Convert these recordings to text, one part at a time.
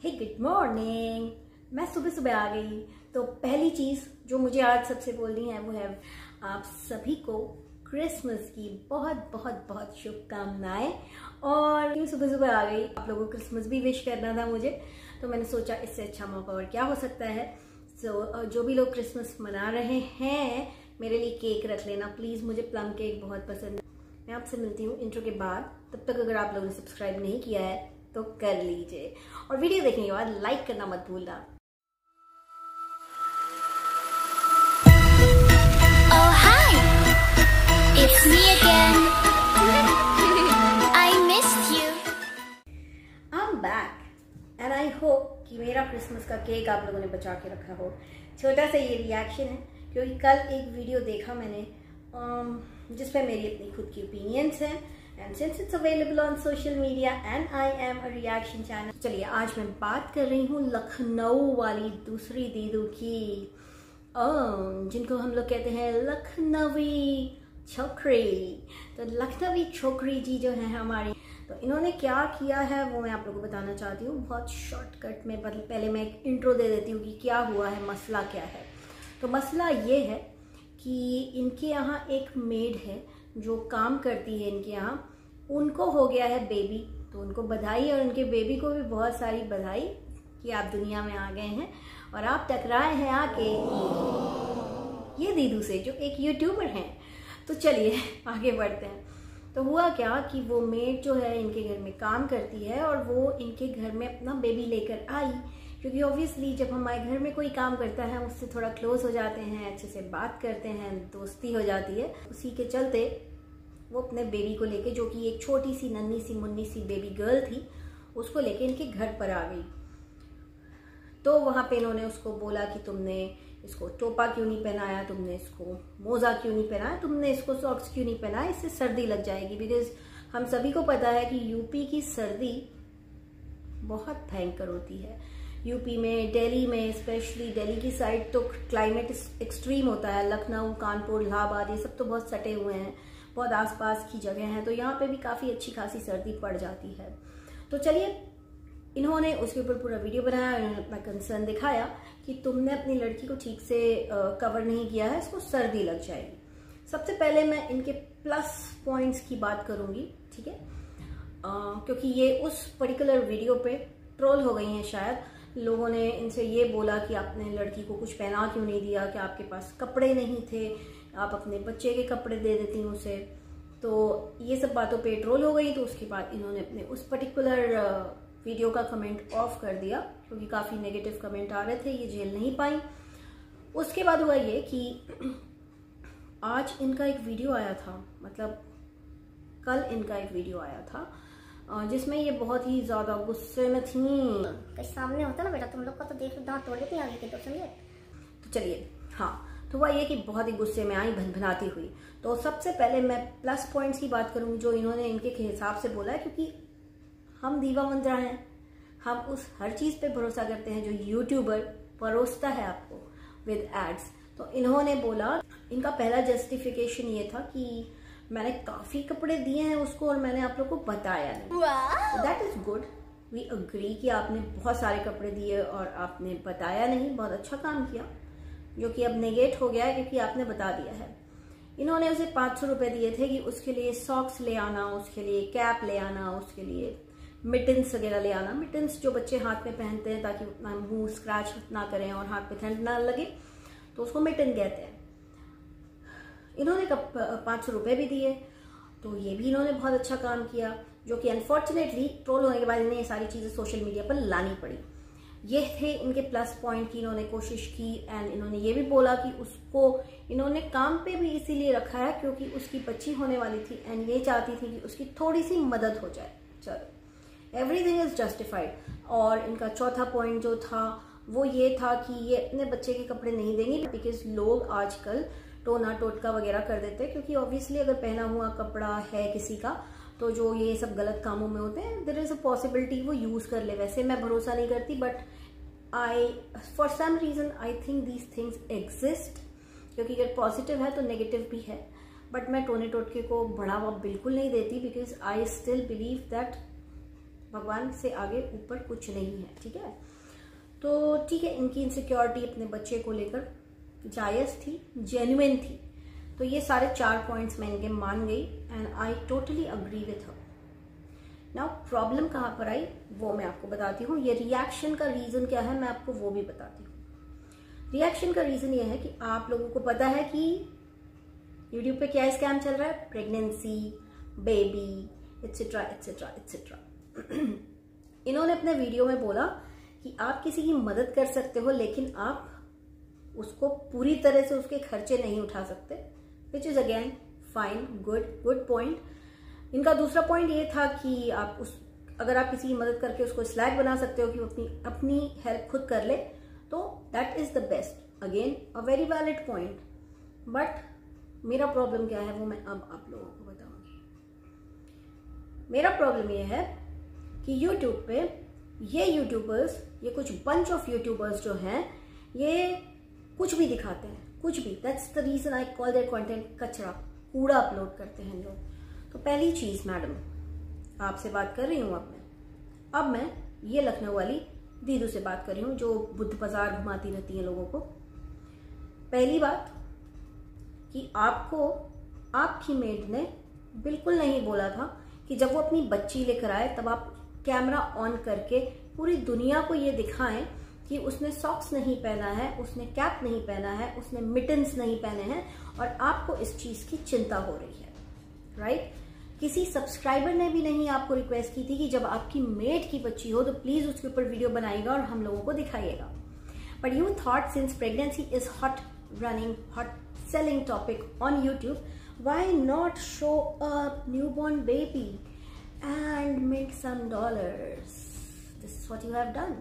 हे good morning. मैं सुबह सुबह आ गई। तो पहली चीज़ जो मुझे आज सबसे बोलनी है वो है आप सभी को क्रिसमस की बहुत बहुत बहुत शुभकामनाएं। और क्यों सुबह सुबह आ गई, आप लोगों को क्रिसमस भी विश करना था मुझे, तो मैंने सोचा इससे अच्छा मौका और क्या हो सकता है। जो भी लोग क्रिसमस मना रहे हैं मेरे लिए केक रख लेना प्लीज़, मुझे प्लम केक बहुत पसंद है। मैं आपसे मिलती हूँ इंट्रो के बाद, तब तक अगर आप लोगों ने सब्सक्राइब नहीं किया है तो कर लीजिए और वीडियो देखने के बाद लाइक करना मत भूलना। Oh hi, it's me again. I missed you. I'm back and I hope कि मेरा क्रिसमस का केक आप लोगों ने बचा के रखा हो। छोटा सा ये रिएक्शन है क्योंकि कल एक वीडियो देखा मैंने जिसपे मेरी अपनी खुद की ओपिनियंस हैं and since it's available on social media and I am a reaction channel, चलिए आज मैं बात कर रही हूँ लखनऊ वाली दूसरी दीदू की, जिनको हम लोग कहते हैं लखनवी छोकरी। तो लखनवी छोकरी जी जो है हमारी, तो इन्होंने क्या किया है वो मैं आप लोगों को बताना चाहती हूँ बहुत शॉर्टकट में। पहले मैं एक इंट्रो दे देती हूँ कि क्या हुआ है, मसला क्या है। तो मसला ये है कि इनके यहाँ एक मेड है जो काम करती है इनके यहाँ, उनको हो गया है बेबी, तो उनको बधाई और उनके बेबी को भी बहुत सारी बधाई कि आप दुनिया में आ गए हैं और आप टकराए हैं आके ये दीदू से जो एक यूट्यूबर हैं। तो चलिए आगे बढ़ते हैं। तो हुआ क्या कि वो मेड जो है इनके घर में काम करती है और वो इनके घर में अपना बेबी लेकर आई, क्योंकि ऑब्वियसली जब हमारे घर में कोई काम करता है उससे थोड़ा क्लोज हो जाते हैं, अच्छे से बात करते हैं, दोस्ती हो जाती है। उसी के चलते वो अपने बेबी को लेके, जो कि एक छोटी सी नन्ही सी मुन्नी सी बेबी गर्ल थी, उसको लेके इनके घर पर आ गई। तो वहाँ पे इन्होंने उसको बोला कि तुमने इसको टोपा क्यों नहीं पहनाया, तुमने इसको मोजा क्यों नहीं पहनाया, तुमने इसको सॉक्स क्यों नहीं पहनाया, इससे सर्दी लग जाएगी। बिकॉज हम सभी को पता है कि यूपी की सर्दी बहुत भयंकर होती है। यूपी में, दिल्ली में, स्पेशली दिल्ली की साइड तो क्लाइमेट एक्सट्रीम होता है। लखनऊ, कानपुर, इलाहाबाद ये सब तो बहुत सटे हुए हैं, बहुत आसपास की जगह हैं, तो यहाँ पे भी काफ़ी अच्छी खासी सर्दी पड़ जाती है। तो चलिए इन्होंने उसके ऊपर पूरा वीडियो बनाया, इन्होंने अपना कंसर्न दिखाया कि तुमने अपनी लड़की को ठीक से कवर नहीं किया है, इसको सर्दी लग जाएगी। सबसे पहले मैं इनके प्लस पॉइंट्स की बात करूंगी, ठीक है, क्योंकि ये उस पर्टिकुलर वीडियो पे ट्रोल हो गई हैं। शायद लोगों ने इनसे ये बोला कि आपने लड़की को कुछ पहना क्यों नहीं दिया, कि आपके पास कपड़े नहीं थे, आप अपने बच्चे के कपड़े दे देती उसे। तो ये सब बातों पे ट्रोल हो गई। तो उसके बाद इन्होंने अपने उस पर्टिकुलर वीडियो का कमेंट ऑफ कर दिया क्योंकि काफ़ी नेगेटिव कमेंट आ रहे थे, ये झेल नहीं पाई। उसके बाद हुआ ये कि आज इनका एक वीडियो आया था, मतलब कल इनका एक वीडियो आया था जिसमें ये बहुत ही ज़्यादा गुस्से में थी। कहीं सामने होता ना बेटा, तुम लोग का तो देख दांत तोड़ देती आगे के तो समझे। तो चलिए, हाँ, तो वह ये कि बहुत ही गुस्से में आई, भनभनाती हुई। तो सबसे पहले मैं प्लस पॉइंट्स की बात करूँगी जो इन्होंने इनके हिसाब से बोला है, क्योंकि हम दीवा मंत्रा हैं, हम उस हर चीज़ पे भरोसा करते हैं जो यूट्यूबर परोसता है आपको विद एड्स। तो इन्होंने बोला, इनका पहला जस्टिफिकेशन ये था कि मैंने काफ़ी कपड़े दिए हैं उसको और मैंने आप लोग को बताया नहीं। That is good, we agree कि आपने बहुत सारे कपड़े दिए और आपने बताया नहीं, बहुत अच्छा काम किया, जो कि अब नेगेट हो गया है क्योंकि आपने बता दिया है। इन्होंने उसे 500 रुपये दिए थे कि उसके लिए सॉक्स ले आना, उसके लिए कैप ले आना, उसके लिए मिटन्स वगैरह ले आना। मिटन्स जो बच्चे हाथ में पहनते हैं ताकि अपना मुंह स्क्रैच ना करें और हाथ पे ठंड ना लगे, तो उसको मिटन कहते हैं। इन्होंने 500 रुपये भी दिए, तो ये भी इन्होंने बहुत अच्छा काम किया, जो कि अनफॉर्चुनेटली ट्रोल होने के बाद इन्हें ये सारी चीज़ें सोशल मीडिया पर लानी पड़ी। ये थे इनके प्लस पॉइंट की इन्होंने कोशिश की। एंड इन्होंने ये भी बोला कि उसको इन्होंने काम पे भी इसीलिए रखा है क्योंकि उसकी बच्ची होने वाली थी एंड ये चाहती थी कि उसकी थोड़ी सी मदद हो जाए। चलो, एवरीथिंग इज जस्टिफाइड। और इनका चौथा पॉइंट जो था वो ये था कि ये अपने बच्चे के कपड़े नहीं देंगी बिकॉज लोग आजकल टोना टोटका वगैरह कर देते हैं, क्योंकि ऑब्वियसली अगर पहना हुआ कपड़ा है किसी का तो जो ये सब गलत कामों में होते हैं, देयर इज अ पॉसिबिलिटी वो यूज कर ले। वैसे मैं भरोसा नहीं करती, but for some reason I think these things exist, क्योंकि अगर पॉजिटिव है तो नेगेटिव भी है। बट मैं टोने टोटके को बढ़ावा बिल्कुल नहीं देती because I still believe that भगवान से आगे ऊपर कुछ नहीं है, ठीक है। तो ठीक है, इनकी इनसिक्योरिटी अपने बच्चे को लेकर जायज़ थी, जेन्युइन थी। तो ये सारे 4 पॉइंट्स मैं इनके मान गई and I totally agree with her. Now problem कहाँ पर आई वो मैं आपको बताती हूँ। ये रिएक्शन का रीज़न क्या है मैं आपको वो भी बताती हूँ। रिएक्शन का रीज़न ये है कि आप लोगों को पता है कि यूट्यूब पे क्या स्कैम चल रहा है, pregnancy, baby, etcetera etcetera etcetera. इन्होंने अपने वीडियो में बोला कि आप किसी की मदद कर सकते हो लेकिन आप उसको पूरी तरह से उसके खर्चे नहीं उठा सकते, which is again fine, good point. इनका दूसरा पॉइंट ये था कि आप अगर आप किसी की मदद करके उसको स्लैग बना सकते हो कि वो अपनी हेल्प खुद कर ले, तो that is the best, again a very valid point. But मेरा प्रॉब्लम क्या है वो मैं अब आप लोगों को बताऊंगी। मेरा प्रॉब्लम ये है कि यूट्यूब पे ये यूट्यूबर्स, ये कुछ बंच ऑफ यूट्यूबर्स जो हैं, ये कुछ भी दिखाते हैं, कुछ भी। That's the reason I call their content कचरा, कूड़ा अपलोड करते हैं लोग। तो पहली चीज, मैडम आपसे बात कर रही हूँ अब मैं ये लखनऊ वाली दीदू से बात कर रही हूँ जो बुद्ध बाजार घुमाती रहती है लोगों को। पहली बात कि आपको आपकी मेड ने बिल्कुल नहीं बोला था कि जब वो अपनी बच्ची लेकर आए तब आप कैमरा ऑन करके पूरी दुनिया को ये दिखाएं कि उसने सॉक्स नहीं पहना है, उसने कैप नहीं पहना है, उसने मिटन्स नहीं पहने हैं और आपको इस चीज की चिंता हो रही है, राइट? किसी सब्सक्राइबर ने भी नहीं आपको रिक्वेस्ट की थी कि जब आपकी मेड की बच्ची हो तो प्लीज उसके ऊपर वीडियो बनाइएगा और हम लोगों को दिखाइएगा। But you thought since pregnancy is hot running, hot selling topic on YouTube, why not show a newborn baby and make some dollars? This is what you have done.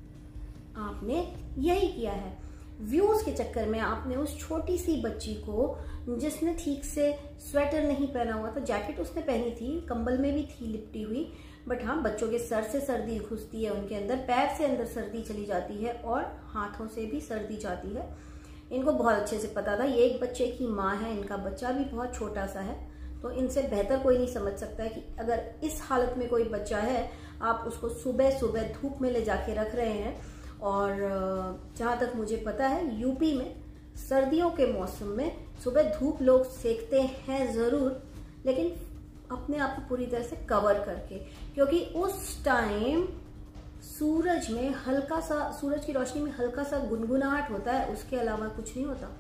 आपने यही किया है। व्यूज के चक्कर में आपने उस छोटी सी बच्ची को, जिसने ठीक से स्वेटर नहीं पहना हुआ था, जैकेट उसने पहनी थी, कंबल में भी थी लिपटी हुई, बट हाँ बच्चों के सर से सर्दी घुसती है उनके अंदर, पैर से अंदर सर्दी चली जाती है और हाथों से भी सर्दी जाती है। इनको बहुत अच्छे से पता था, ये एक बच्चे की माँ है, इनका बच्चा भी बहुत छोटा सा है, तो इनसे बेहतर कोई नहीं समझ सकता है कि अगर इस हालत में कोई बच्चा है, आप उसको सुबह सुबह धूप में ले जाके रख रहे हैं। और जहाँ तक मुझे पता है यूपी में सर्दियों के मौसम में सुबह धूप लोग सेकते हैं ज़रूर, लेकिन अपने आप को पूरी तरह से कवर करके, क्योंकि उस टाइम सूरज में हल्का सा, सूरज की रोशनी में हल्का सा गुनगुनाहट होता है, उसके अलावा कुछ नहीं होता।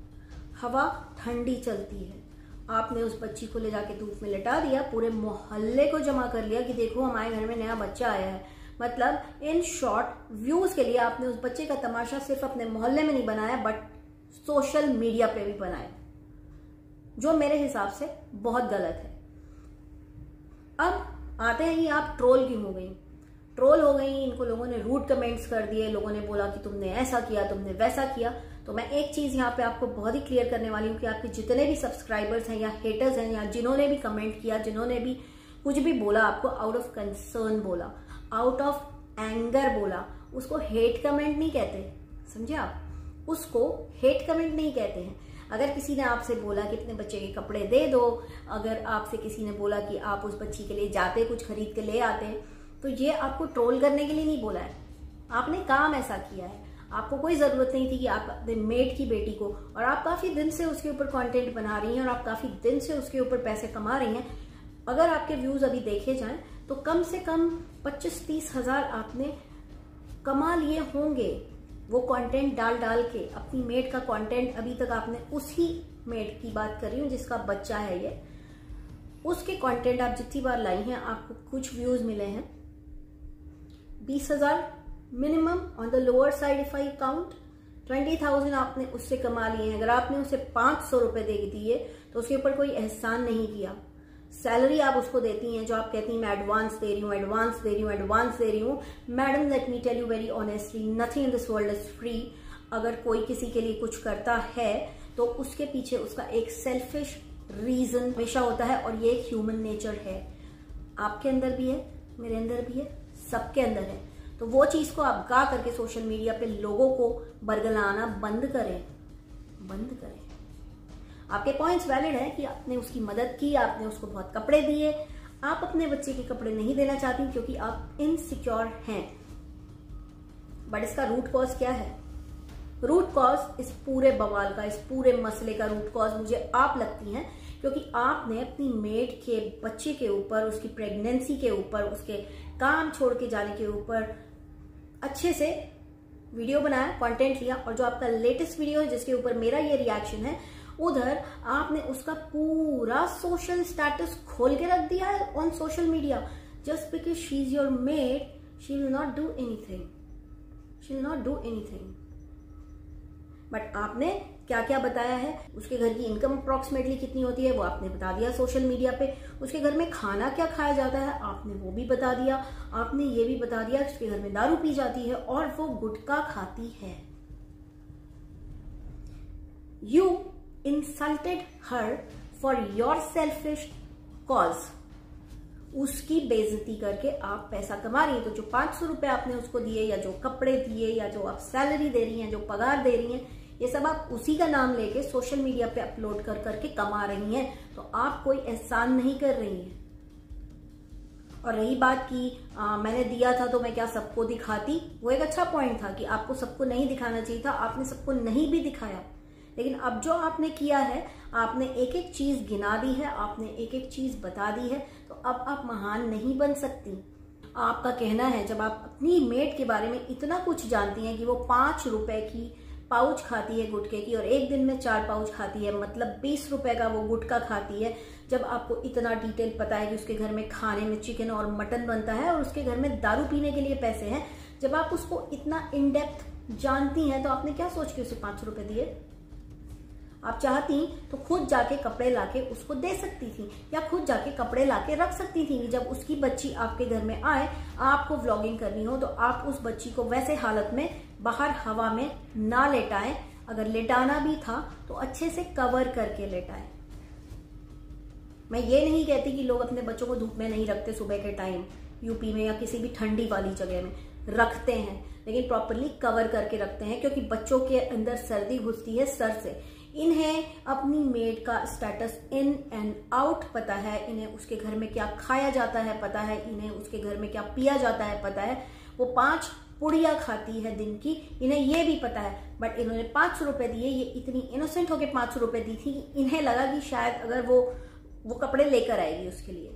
हवा ठंडी चलती है। आपने उस बच्ची को ले जाके धूप में लिटा दिया, पूरे मोहल्ले को जमा कर लिया कि देखो हमारे घर में नया बच्चा आया है। मतलब इन शॉर्ट व्यूज के लिए आपने उस बच्चे का तमाशा सिर्फ अपने मोहल्ले में नहीं बनाया बट सोशल मीडिया पे भी बनाया, जो मेरे हिसाब से बहुत गलत है। अब आते हैं कि आप ट्रोल क्यों हो गई। ट्रोल हो गई, इनको लोगों ने रूड कमेंट्स कर दिए, लोगों ने बोला कि तुमने ऐसा किया, तुमने वैसा किया। तो मैं एक चीज यहाँ पे आपको बहुत ही क्लियर करने वाली हूँ कि आपके जितने भी सब्सक्राइबर्स हैं या हेटर्स हैं या जिन्होंने भी कमेंट किया, जिन्होंने भी कुछ भी बोला, आपको आउट ऑफ कंसर्न बोला, आउट ऑफ एंगर बोला, उसको हेट कमेंट नहीं कहते, समझे आप? उसको हेट कमेंट नहीं कहते हैं। अगर किसी ने आपसे बोला कि अपने बच्चे के कपड़े दे दो, अगर आपसे किसी ने बोला कि आप उस बच्ची के लिए जाते, कुछ खरीद के ले आते, तो ये आपको ट्रोल करने के लिए नहीं बोला है, आपने काम ऐसा किया है। आपको कोई जरूरत नहीं थी कि आप अपने मेड की बेटी को, और आप काफी दिन से उसके ऊपर कंटेंट बना रही हैं और आप काफी दिन से उसके ऊपर पैसे कमा रही हैं। अगर आपके व्यूज अभी देखे जाएं तो कम से कम 25-30 हजार आपने कमा लिए होंगे, वो कंटेंट डाल डाल के। अपनी मेड का कंटेंट अभी तक आपने, उसी मेड की बात कर रही हूँ जिसका बच्चा है ये, उसके कंटेंट आप जितनी बार लाई हैं आपको कुछ व्यूज मिले हैं, 20,000 minimum on the lower side if I count. 20,000 आपने उससे कमा लिए हैं। अगर आपने उसे 500 रुपए दे दिए तो उसके ऊपर कोई एहसान नहीं किया। सैलरी आप उसको देती हैं, जो आप कहती हैं मैं एडवांस दे रही हूँ, एडवांस दे रही हूँ, एडवांस दे रही हूँ। Madam let me tell you very honestly, nothing in this world is free. अगर कोई किसी के लिए कुछ करता है तो उसके पीछे उसका एक सेल्फिश रीजन हमेशा होता है, और ये एक ह्यूमन नेचर है। आपके अंदर भी है, मेरे अंदर भी है, सबके अंदर है। तो वो चीज को आप गा करके सोशल मीडिया पे लोगों को बरगलाना बंद करें, बंद करें। आपके पॉइंट्स वैलिड है कि आपने उसकी मदद की, आपने उसको बहुत कपड़े दिए, आप अपने बच्चे के कपड़े नहीं देना चाहती क्योंकि आप इनसिक्योर हैं। बट इसका रूट कॉज क्या है? रूट कॉज इस पूरे बवाल का, इस पूरे मसले का रूट कॉज मुझे आप लगती हैं क्योंकि आपने अपनी मेड के बच्चे के ऊपर, उसकी प्रेगनेंसी के ऊपर, उसके काम छोड़ के जाने के ऊपर अच्छे से वीडियो बनाया, कंटेंट लिया, और जो आपका लेटेस्ट वीडियो है जिसके ऊपर मेरा ये रिएक्शन है, उधर आपने उसका पूरा सोशल स्टेटस खोल के रख दिया है on social media. Just because she is your maid, she will not do anything, she will not do anything. But आपने क्या क्या बताया है, उसके घर की इनकम अप्रोक्सीमेटली कितनी होती है वो आपने बता दिया सोशल मीडिया पे, उसके घर में खाना क्या खाया जाता है आपने वो भी बता दिया, आपने ये भी बता दिया कि उसके घर में दारू पी जाती है और वो गुटखा खाती है। You insulted her for your selfish cause. उसकी बेइज्जती करके आप पैसा कमा रही हैं। तो जो 500 रुपए आपने उसको दिए, या जो कपड़े दिए, या जो आप सैलरी दे रही हैं, जो पगार दे रही हैं, ये सब आप उसी का नाम लेके सोशल मीडिया पे अपलोड कर करके कमा रही हैं। तो आप कोई एहसान नहीं कर रही हैं। और रही बात की मैंने दिया था तो मैं क्या सबको दिखाती, वो एक अच्छा पॉइंट था कि आपको सबको नहीं दिखाना चाहिए था, आपने सबको नहीं भी दिखाया। लेकिन अब जो आपने किया है, आपने एक एक चीज गिना दी है, आपने एक एक चीज बता दी है, तो अब आप महान नहीं बन सकती। आपका कहना है, जब आप अपनी मेड के बारे में इतना कुछ जानती हैं कि वो 5 रुपए की पाउच खाती है गुटखे की और एक दिन में 4 पाउच खाती है, मतलब 20 रुपए का वो गुटखा खाती है, जब आपको इतना डिटेल पता है कि उसके घर में खाने में चिकन और मटन बनता है और उसके घर में दारू पीने के लिए पैसे हैं, जब आप उसको इतना इन डेप्थ जानती हैं, तो आपने क्या सोच के उसे 500 रुपए दिए? आप चाहती तो खुद जाके कपड़े लाके उसको दे सकती थी, या खुद जाके कपड़े लाके रख सकती थी कि जब उसकी बच्ची आपके घर में आए, आपको व्लॉगिंग करनी हो, तो आप उस बच्ची को वैसे हालत में बाहर हवा में ना लेटाएं। अगर लेटाना भी था तो अच्छे से कवर करके लेटाएं। मैं ये नहीं कहती कि लोग अपने बच्चों को धूप में नहीं रखते, सुबह के टाइम यूपी में या किसी भी ठंडी वाली जगह में रखते हैं, लेकिन प्रॉपरली कवर करके रखते हैं, क्योंकि बच्चों के अंदर सर्दी घुसती है सर से। इन्हें अपनी मेड का स्टेटस इन एंड आउट पता है, इन्हें उसके घर में क्या खाया जाता है पता है, इन्हें उसके घर में क्या पिया जाता है पता है। वो 5 पुड़िया खाती है दिन की, इन्हें ये भी पता है। बट इन्होंने 500 रुपए दिए, ये इतनी इनोसेंट होके 500 रुपए दी थी कि इन्हें लगा कि शायद अगर वो कपड़े लेकर आएगी उसके लिए।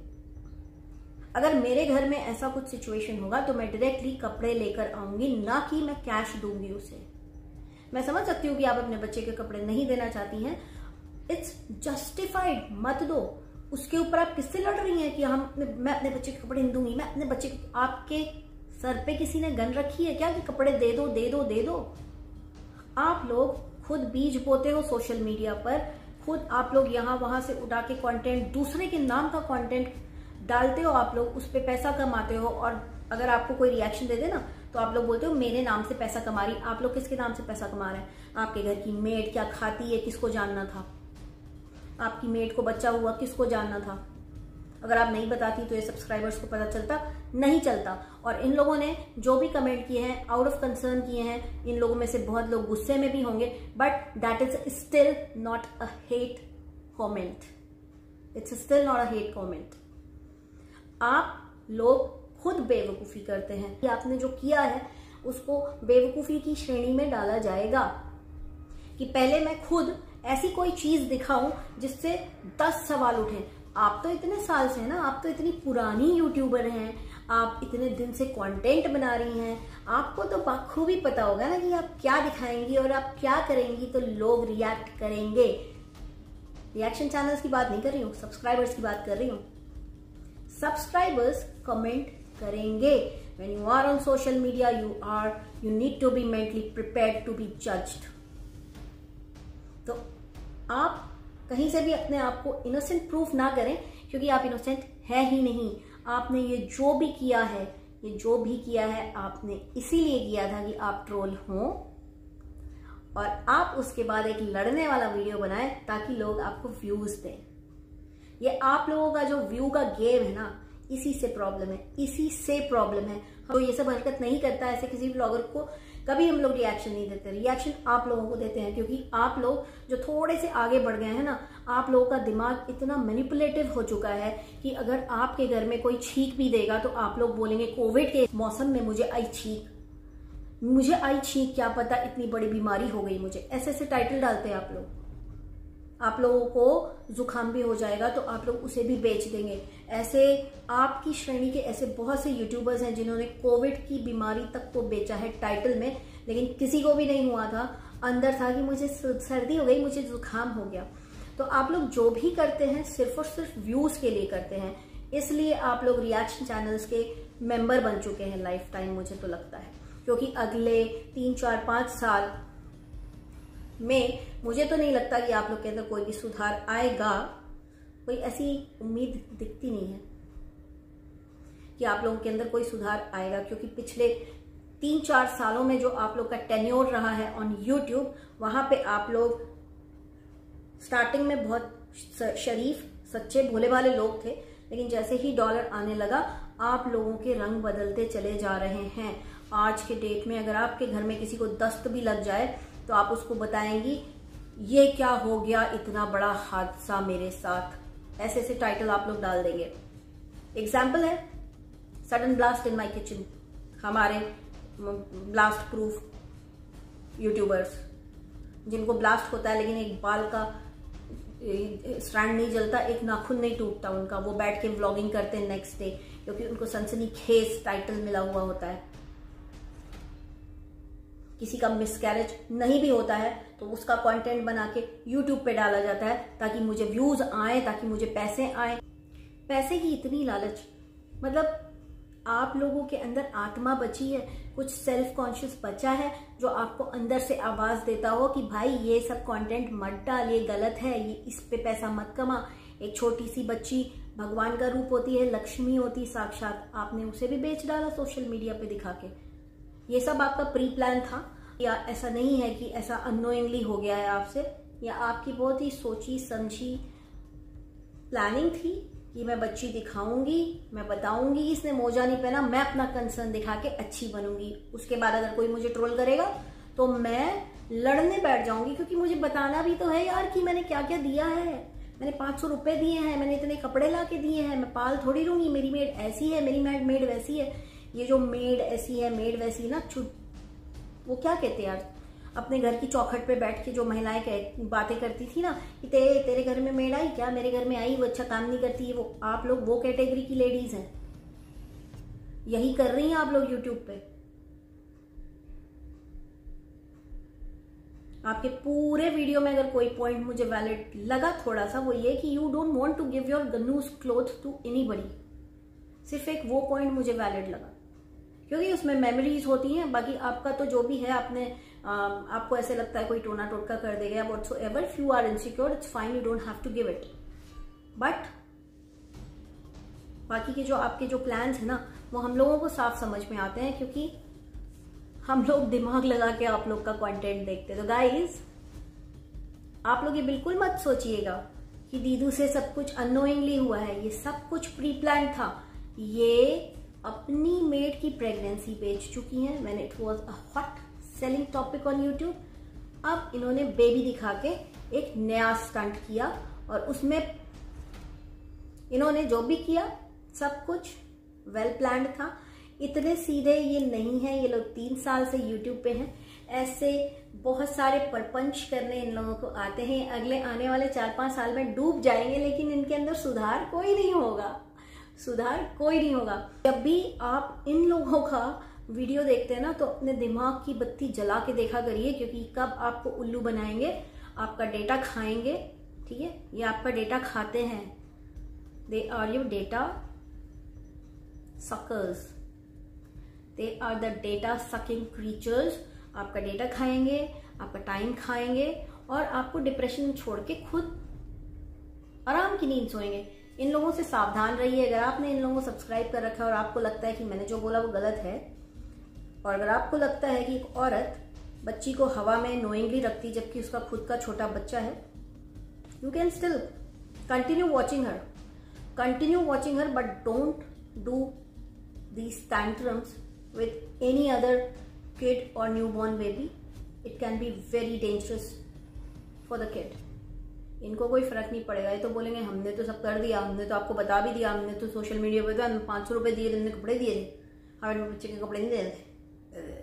अगर मेरे घर में ऐसा कुछ सिचुएशन होगा तो मैं डायरेक्टली कपड़े लेकर आऊंगी, ना कि मैं कैश दूंगी उसे। मैं समझ सकती हूँ कि आप अपने बच्चे के कपड़े नहीं देना चाहती हैं, इट्स जस्टिफाइड, मत दो। उसके ऊपर आप किससे लड़ रही हैं कि मैं अपने बच्चे के कपड़े नहीं दूंगी, मैं अपने बच्चे, आपके सर पे किसी ने गन रखी है क्या कि कपड़े दे दो दे दो दे दो? आप लोग खुद बीज बोते हो सोशल मीडिया पर, खुद आप लोग यहाँ वहां से उठा के कंटेंट, दूसरे के नाम का कंटेंट डालते हो, आप लोग उस पर पैसा कमाते हो। और अगर आपको कोई रिएक्शन दे दे ना तो आप लोग बोलते हो मेरे नाम से पैसा कमा रही। आप लोग किसके नाम से पैसा कमा रहे हैं? आपके घर की मेड क्या खाती है किसको जानना था? आपकी मेड को बच्चा हुआ किसको जानना था? अगर आप नहीं बताती तो ये सब्सक्राइबर्स को पता चलता? नहीं चलता। और इन लोगों ने जो भी कमेंट किए हैं आउट ऑफ कंसर्न किए हैं, इन लोगों में से बहुत लोग गुस्से में भी होंगे, but that is still not a hate comment, it's still not a hate comment. आप लोग खुद बेवकूफी करते हैं कि आपने जो किया है उसको बेवकूफी की श्रेणी में डाला जाएगा कि पहले मैं खुद ऐसी कोई चीज दिखाऊं जिससे 10 सवाल उठे। आप तो इतने साल से हैं ना, आप तो इतनी पुरानी यूट्यूबर हैं, आप इतने दिन से कंटेंट बना रही हैं, आपको तो बखूबी पता होगा ना कि आप क्या दिखाएंगी और आप क्या करेंगी तो लोग रिएक्ट करेंगे। रिएक्शन चैनल्स की बात नहीं कर रही हूँ, सब्सक्राइबर्स की बात कर रही हूँ। सब्सक्राइबर्स कमेंट करेंगे। When you are on social media, you need to be mentally prepared to be judged. तो आप कहीं से भी अपने आप को इनोसेंट प्रूफ ना करें, क्योंकि आप इनोसेंट है ही नहीं। आपने ये जो भी किया है आपने इसीलिए किया था कि आप ट्रोल हों और आप उसके बाद एक लड़ने वाला वीडियो बनाएं ताकि लोग आपको व्यूज दें। ये आप लोगों का जो व्यू का गेम है ना, इसी से प्रॉब्लम है। तो ये सब हरकत नहीं करता ऐसे किसी ब्लॉगर को कभी हम लोग रिएक्शन नहीं देते, रिएक्शन आप लोगों को देते हैं, क्योंकि आप लोग जो थोड़े से आगे बढ़ गए हैं ना, आप लोगों का दिमाग इतना मैनिपुलेटिव हो चुका है कि अगर आपके घर में कोई छींक भी देगा तो आप लोग बोलेंगे कोविड के मौसम में मुझे आई छींक, क्या पता इतनी बड़ी बीमारी हो गई मुझे, ऐसे ऐसे टाइटल डालते हैं आप लोग। आप लोगों को जुकाम भी हो जाएगा तो आप लोग उसे भी बेच देंगे। ऐसे आपकी श्रेणी के ऐसे बहुत से यूट्यूबर्स हैं जिन्होंने कोविड की बीमारी तक को बेचा है टाइटल में, लेकिन किसी को भी नहीं हुआ था, अंदर था कि मुझे सर्दी हो गई, मुझे जुकाम हो गया। तो आप लोग जो भी करते हैं सिर्फ और सिर्फ व्यूज के लिए करते हैं, इसलिए आप लोग रिएक्शन चैनल्स के मेंबर बन चुके हैं लाइफ टाइम, मुझे तो लगता है, क्योंकि अगले 3, 4, 5 साल में मुझे तो नहीं लगता कि आप लोग के अंदर कोई भी सुधार आएगा। कोई ऐसी उम्मीद दिखती नहीं है कि आप लोगों के अंदर कोई सुधार आएगा, क्योंकि पिछले 3-4 सालों में जो आप लोग का टेन्योर रहा है ऑन यूट्यूब, वहां पे आप लोग स्टार्टिंग में बहुत शरीफ, सच्चे, भोले भाले लोग थे, लेकिन जैसे ही डॉलर आने लगा आप लोगों के रंग बदलते चले जा रहे हैं। आज के डेट में अगर आपके घर में किसी को दस्त भी लग जाए तो आप उसको बताएंगी ये क्या हो गया, इतना बड़ा हादसा मेरे साथ, ऐसे ऐसे टाइटल आप लोग डाल देंगे। एग्जाम्पल है sudden blast in my kitchen, हमारे ब्लास्ट प्रूफ यूट्यूबर्स जिनको ब्लास्ट होता है लेकिन एक बाल का स्ट्रैंड नहीं जलता, एक नाखून नहीं टूटता उनका, वो बैठ के व्लॉगिंग करते हैं नेक्स्ट डे, क्योंकि उनको सनसनीखेज टाइटल मिला हुआ होता है। किसी का मिसकैरेज नहीं भी होता है तो उसका कंटेंट बना के यूट्यूब पे डाला जाता है ताकि मुझे व्यूज आए, ताकि मुझे पैसे आए। पैसे की इतनी लालच, मतलब आप लोगों के अंदर आत्मा बची है, कुछ सेल्फ कॉन्शियस बचा है जो आपको अंदर से आवाज देता हो कि भाई ये सब कंटेंट मत डाल, ये गलत है, ये इस पे पैसा मत कमा। एक छोटी सी बच्ची भगवान का रूप होती है, लक्ष्मी होती साक्षात, आपने उसे भी बेच डाला सोशल मीडिया पे दिखा के। ये सब आपका प्री प्लान था, या ऐसा नहीं है कि ऐसा अननोइंगली हो गया है आपसे, या आपकी बहुत ही सोची समझी प्लानिंग थी कि मैं बच्ची दिखाऊंगी, मैं बताऊंगी इसने मोजा नहीं पहना, मैं अपना कंसर्न दिखा के अच्छी बनूंगी, उसके बाद अगर कोई मुझे ट्रोल करेगा तो मैं लड़ने बैठ जाऊंगी, क्योंकि मुझे बताना भी तो है यार कि मैंने क्या क्या दिया है। मैंने 500 रुपए दिए हैं, मैंने इतने कपड़े ला के दिए हैं, मैं पाल थोड़ी लूंगी, मेरी मेड ऐसी है, मेरी मेड वैसी है। ये जो मेड ऐसी है, मेड वैसी ना, वो क्या कहते हैं यार, अपने घर की चौखट पे बैठ के जो महिलाएं बातें करती थी ना कि तेरे घर में मेड आई क्या, मेरे घर में आई, वो अच्छा काम नहीं करती है, वो आप लोग वो कैटेगरी की लेडीज हैं, यही कर रही हैं आप लोग यूट्यूब पे। आपके पूरे वीडियो में अगर कोई पॉइंट मुझे वैलिड लगा थोड़ा सा, वो ये कि you don't want to give your गन्नूज क्लोथ टू एनीबडी, सिर्फ एक वो पॉइंट मुझे वैलिड लगा, क्योंकि उसमें मेमोरीज होती हैं। बाकी आपका तो जो भी है, आपने आपको ऐसे लगता है कोई टोना टोटका कर देगा, whatsoever, if you are insecure it's fine, you don't have to give it. But बाकी के जो आपके जो प्लान्स है ना, वो हम लोगों को साफ समझ में आते हैं, क्योंकि हम लोग दिमाग लगा के आप लोग का कंटेंट देखते हैं। तो गाइज, आप लोग ये बिल्कुल मत सोचिएगा कि दीदू से सब कुछ अननोइंगली हुआ है, ये सब कुछ प्री प्लान था। ये अपनी मेड की प्रेगनेंसी बेच चुकी हैं, मैंने it was a hot selling topic on YouTube. अब इन्होंने बेबी दिखा के एक नया स्टंट किया, और उसमें इन्होंने जो भी किया सब कुछ वेल प्लान्ड था। इतने सीधे ये नहीं है, ये लोग 3 साल से यूट्यूब पे हैं। ऐसे बहुत सारे परपंच करने इन लोगों को आते हैं, अगले आने वाले 4-5 साल में डूब जाएंगे, लेकिन इनके अंदर सुधार कोई नहीं होगा, सुधार कोई नहीं होगा। जब भी आप इन लोगों का वीडियो देखते हैं ना, तो अपने दिमाग की बत्ती जला के देखा करिए, क्योंकि कब आपको उल्लू बनाएंगे, आपका डेटा खाएंगे। ठीक है, ये आपका डेटा खाते हैं, they are your data suckers, they are the data sucking creatures. आपका डेटा खाएंगे, आपका टाइम खाएंगे, और आपको डिप्रेशन में छोड़ के खुद आराम की नींद सोएंगे। इन लोगों से सावधान रहिए। अगर आपने इन लोगों को सब्सक्राइब कर रखा है और आपको लगता है कि मैंने जो बोला वो गलत है, और अगर आपको लगता है कि एक औरत बच्ची को हवा में नोइंगली रखती जबकि उसका खुद का छोटा बच्चा है, you can still continue watching her, but don't do these tantrums with any other kid or newborn baby, it can be very dangerous for the kid. इनको कोई फर्क नहीं पड़ेगा, ये तो बोलेंगे हमने तो सब कर दिया, हमने तो आपको बता भी दिया, हमने तो सोशल मीडिया पे तो 500 रुपये दिए, हमने कपड़े दिए थे, हमारे बच्चे के कपड़े नहीं दे रहे।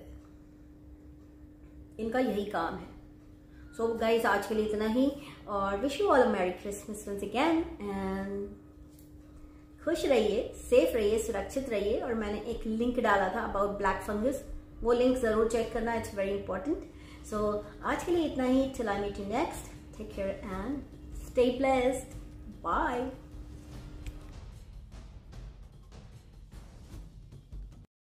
इनका यही काम है। सो गाइस, आज के लिए इतना ही, और wish you all a merry Christmas once again, and खुश रहिए, सेफ रहिए, सुरक्षित रहिए। और मैंने एक लिंक डाला था अबाउट ब्लैक फंगस, वो लिंक जरूर चेक करना, इट्स वेरी इंपॉर्टेंट। सो आज के लिए इतना ही, till I meet you next, take care and stay blessed, bye.